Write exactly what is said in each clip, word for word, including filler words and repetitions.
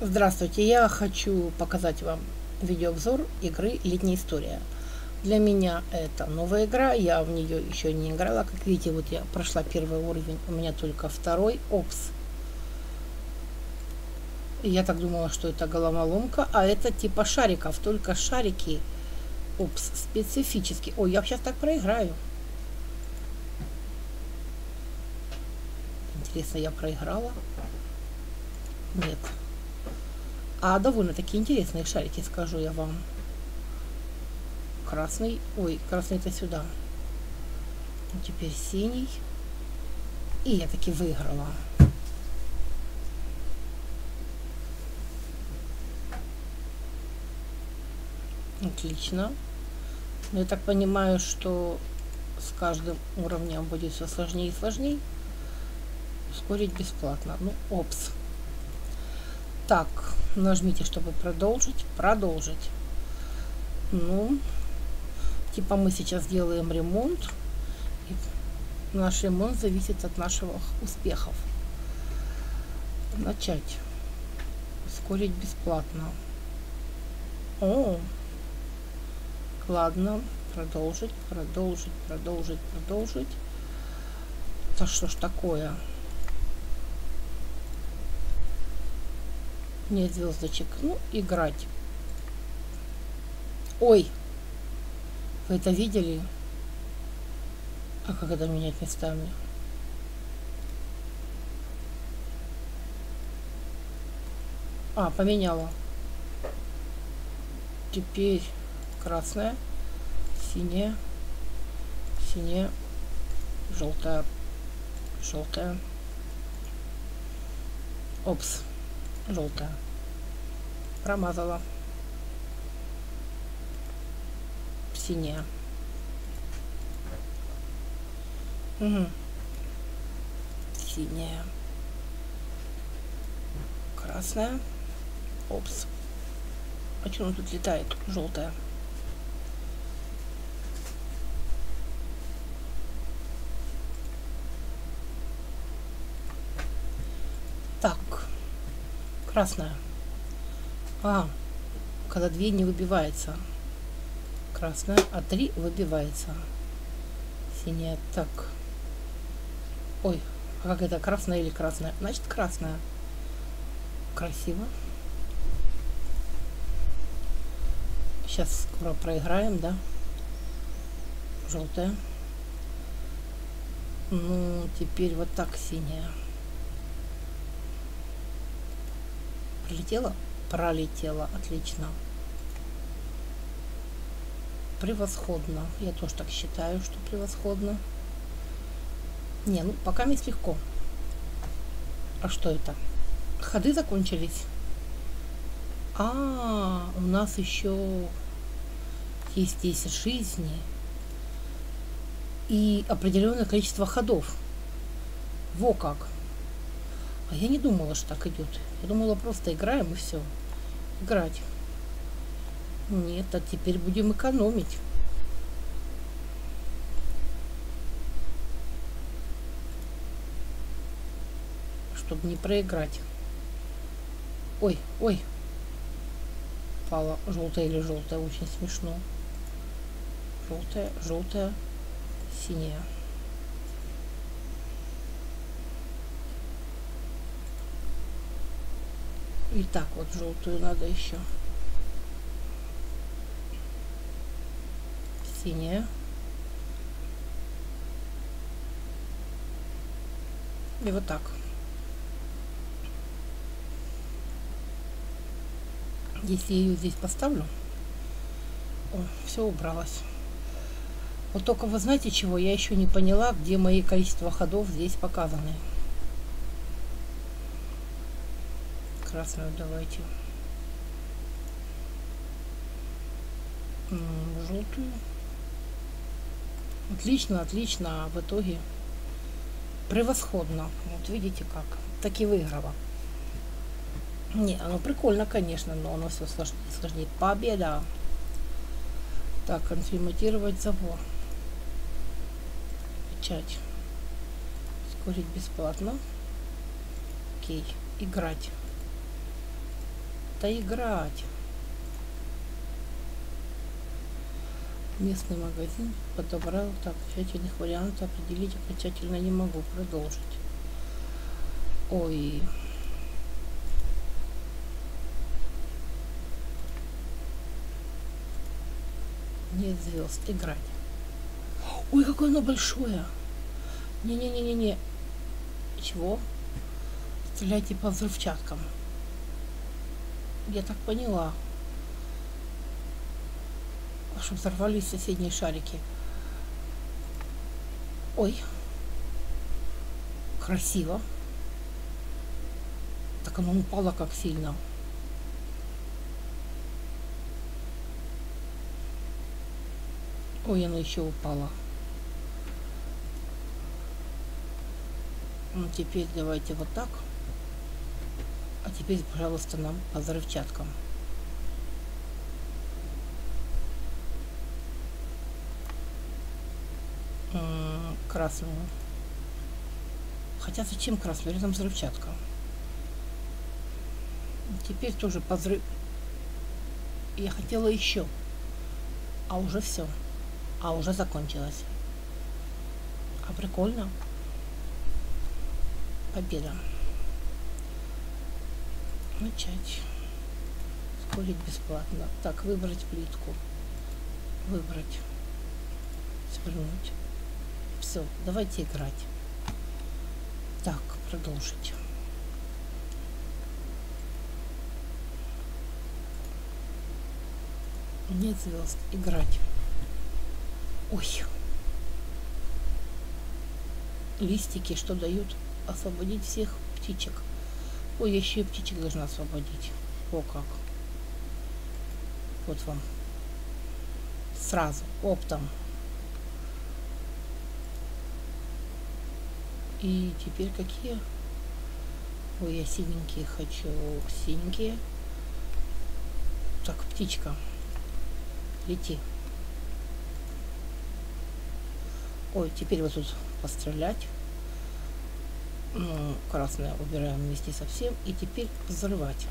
Здравствуйте, я хочу показать вам видеообзор игры «Летняя история». Для меня это новая игра, я в нее еще не играла. Как видите, вот я прошла первый уровень, у меня только второй. Опс. Я так думала, что это головоломка, а это типа шариков, только шарики. Опс, специфические. Ой, я сейчас так проиграю. Интересно, я проиграла? Нет. А довольно-таки интересные шарики, скажу я вам. Красный. Ой, красный-то сюда. Теперь синий. И я таки выиграла. Отлично. Но я так понимаю, что с каждым уровнем будет все сложнее и сложнее. Ускорить бесплатно. Ну, опс. Так, нажмите, чтобы продолжить. Продолжить. Ну, типа мы сейчас делаем ремонт. И наш ремонт зависит от наших успехов. Начать. Ускорить бесплатно. О, ладно. Продолжить, продолжить, продолжить, продолжить. Да что ж такое? Нет звездочек. Ну, играть. Ой! Вы это видели? А как это менять местами? А, поменяла. Теперь красная, синяя, синяя, желтая, желтая. Опс, желтая. Промазала. Синяя. Угу. Синяя. Красная. Опс. А что он тут летает? Желтая. Так. Красная. А, когда две не выбивается. Красная, а три выбивается. Синяя. Так. Ой, а как это, красная или красная? Значит, красная. Красиво. Сейчас скоро проиграем, да? Желтая. Ну, теперь вот так синяя. Пролетела? Пролетела. Отлично. Превосходно. Я тоже так считаю, что превосходно. Не, ну пока мне легко. А что это? Ходы закончились. А, у нас еще есть десять жизней и определенное количество ходов. Во как. А я не думала, что так идет. Я думала, просто играем и все. Играть. Нет, а теперь будем экономить. Чтобы не проиграть. Ой, ой. Пала желтая или желтая. Очень смешно. Желтая, желтая, синяя. И так вот желтую надо еще. Синяя. И вот так. Если я ее здесь поставлю, о, все убралось. Вот только вы знаете чего? Я еще не поняла, где мои количество ходов здесь показаны. Красную давайте. Желтую. Отлично, отлично. А в итоге превосходно. Вот видите как. Так и выиграла. Не, оно прикольно, конечно, но оно все сложнее, сложнее. Победа. Так, конформатировать забор. Печать. Ускорить бесплатно. Окей. Играть. Да играть. Местный магазин подобрал так тщательных вариантов, определить окончательно не могу. Продолжить. Ой. Нет звезд. Играть. Ой, какое оно большое. Не-не-не-не-не. Чего? Стреляйте по взрывчаткам. Я так поняла. Чтобы взорвались соседние шарики. Ой. Красиво. Так оно упало как сильно. Ой, оно еще упало. Ну, теперь давайте вот так. А теперь, пожалуйста, нам по взрывчаткам. М-м, красную. Хотя зачем красную? Рядом взрывчатка. Теперь тоже по взрыв... Я хотела еще. А уже все. А уже закончилось. А прикольно. Победа. Начать. Ускорить бесплатно. Так, выбрать плитку. Выбрать. Свернуть. Все, давайте играть. Так, продолжить. Нет звезд. Играть. Ой. Листики что дают? Освободить всех птичек. Ой, я еще и птичек должна освободить. О, как. Вот вам. Сразу. Оптом. И теперь какие? Ой, я синенькие хочу. Синенькие. Так, птичка. Лети. Ой, теперь вот тут пострелять. Ну, красное убираем вместе со всем. И теперь взрывать.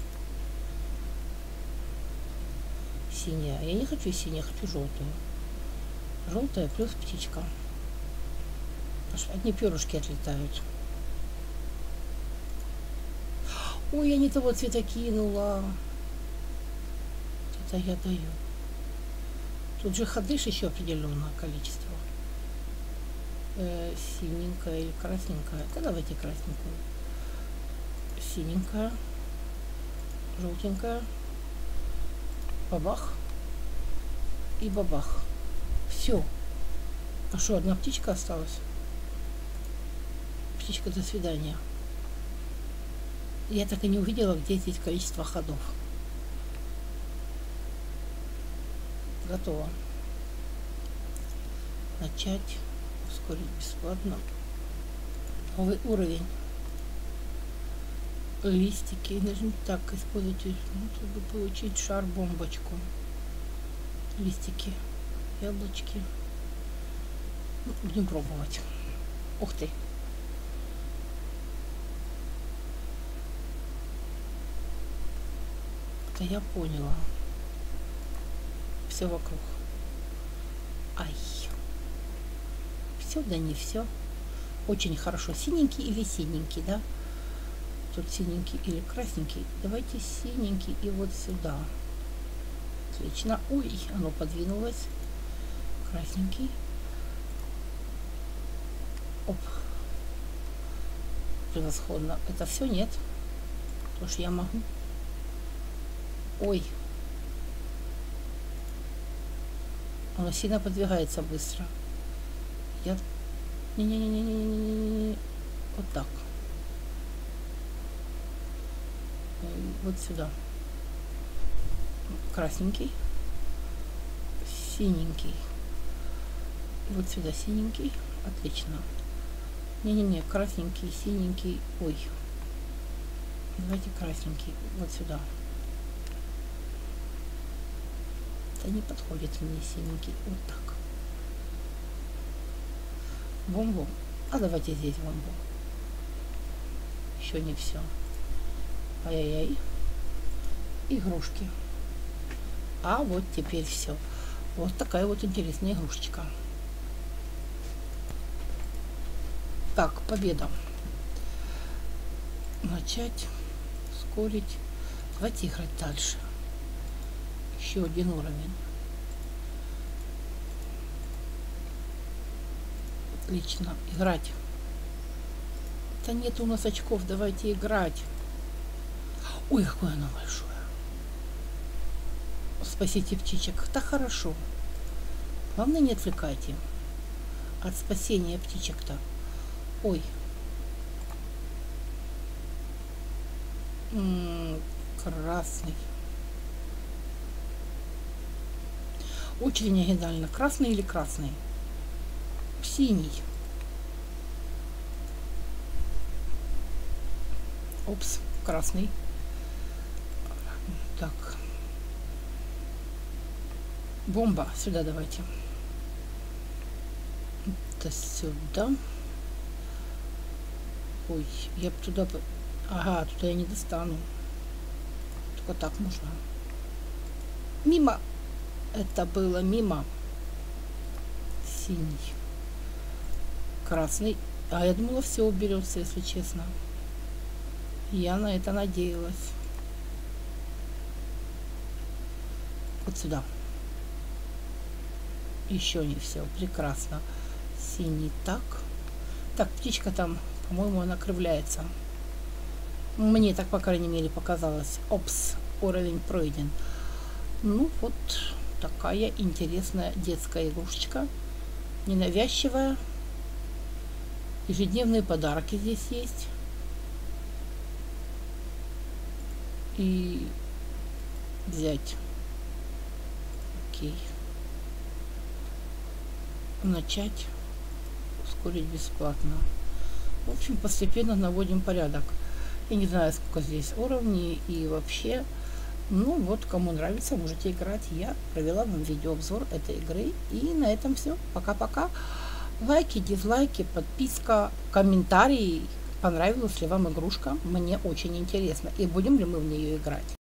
Синяя. Я не хочу синюю, я хочу желтую. Желтая плюс птичка. Аж одни перышки отлетают. Ой, я не того цвета кинула. Это я даю. Тут же ходыш еще определенное количество. Э, синенькая или красненькая. Да давайте красненькую. Синенькая. Желтенькая. Бабах. И бабах. Все. А что, одна птичка осталась? Птичка, до свидания. Я так и не увидела, где здесь количество ходов. Готово. Начать. Ускорить бесплатно. Новый уровень. Листики. Нажмите так, используйте, ну, чтобы получить шар-бомбочку. Листики. Яблочки. Ну, будем пробовать. Ух ты. Это я поняла. Все вокруг. Ай. Все, да не все. Очень хорошо. Синенький или синенький, да? Тут синенький или красненький. Давайте синенький и вот сюда. Отлично. Ой, оно подвинулось. Красненький. Оп. Превосходно. Это все? Нет. Потому что я могу. Ой. Оно сильно подвигается быстро. Я... Не-не-не-не-не-не-не. Вот так. Вот сюда. Красненький. Синенький. И вот сюда синенький. Отлично. Не-не-не, красненький, синенький. Ой. Давайте красненький. Вот сюда. Это не подходит мне синенький. Вот так. Бомбу. А давайте здесь бомбу. Еще не все. Ай-яй-яй. игрушки. А вот теперь все. Вот такая вот интересная игрушечка. Так, победа. Начать, ускорить. Давайте играть дальше. Еще один уровень. Отлично. Играть. Да нет у нас очков, давайте играть. Ой, какое оно большое. Спасите птичек. Да хорошо. Главное, не отвлекайте от спасения птичек-то. Ой. М-м, красный. Очень оригинально. Красный или красный? Синий. Опс, красный. Так. Бомба. Сюда давайте. Это сюда. Ой, я бы туда... Ага, туда я не достану. Только так можно. Мимо. Это было мимо. Синий. Красный. А я думала, все уберется, если честно. Я на это надеялась. Вот сюда. Еще не все. Прекрасно. Синий так. Так, птичка там, по-моему, она кривляется. Мне так, по крайней мере, показалось. Опс, уровень пройден. Ну, вот такая интересная детская игрушечка. Ненавязчивая. Ежедневные подарки здесь есть. И взять. Окей. Начать. Ускорить бесплатно. В общем, постепенно наводим порядок. Я не знаю, сколько здесь уровней и вообще. Ну вот, кому нравится, можете играть. Я провела вам видеообзор этой игры. И на этом все. Пока-пока. Лайки, дизлайки, подписка, комментарии. Понравилась ли вам игрушка? Мне очень интересно. И будем ли мы в нее играть?